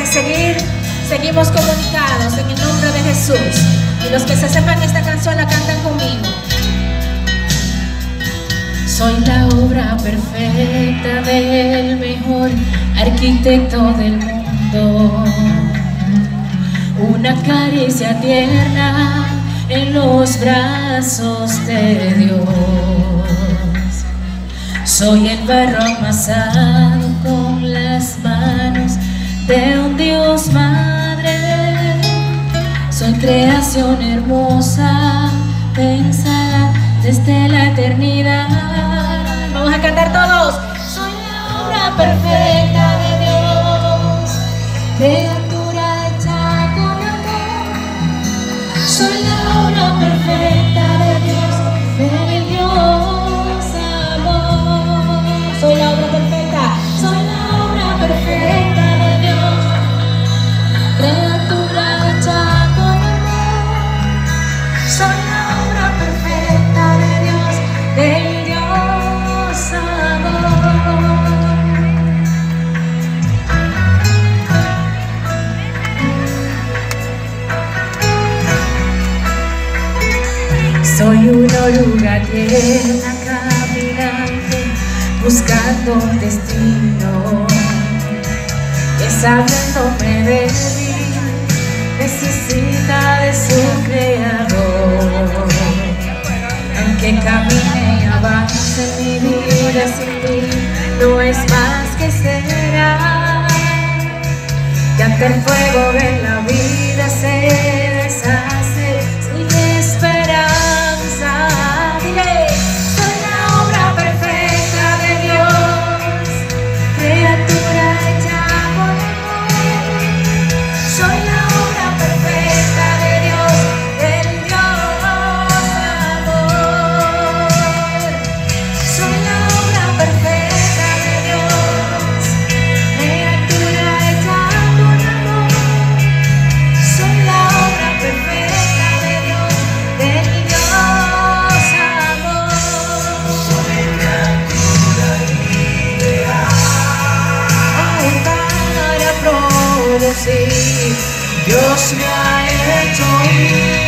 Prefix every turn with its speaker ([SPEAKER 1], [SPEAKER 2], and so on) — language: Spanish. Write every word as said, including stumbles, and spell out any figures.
[SPEAKER 1] seguir, seguimos comunicados en el nombre de Jesús. Y los que se sepan esta canción la cantan conmigo. Soy la obra perfecta del mejor arquitecto del mundo, una caricia tierna en los brazos de Dios. Soy el barro amasado con las manos de un Dios Madre. Soy creación hermosa, pensada desde la eternidad. Vamos a cantar todos. Soy la obra perfecta de Dios, criatura hecha con amor. Soy la obra perfecta de Dios, de Dios amor. Soy la obra perfecta, soy la obra perfecta de Dios, criatura hecha con amor. Soy la obra perfecta de Dios, de Dios amor. Soy una oruga tierna caminante buscando un destino, que sabiéndome de mí necesita de su creador. Aunque camine y avance mi vida sin ti, no es más que será que ante el fuego de la vida se deshace sin esperanza. Dile, soy la obra perfecta de Dios, criatura hecha por amor. Soy la obra perfecta de Dios, del Dios amor. Soy la obra perfecta de Dios, criatura hecha por amor. Soy la obra perfecta de Dios, del Dios amor. Soy criatura ideal para producir. Dios me ha hecho ir.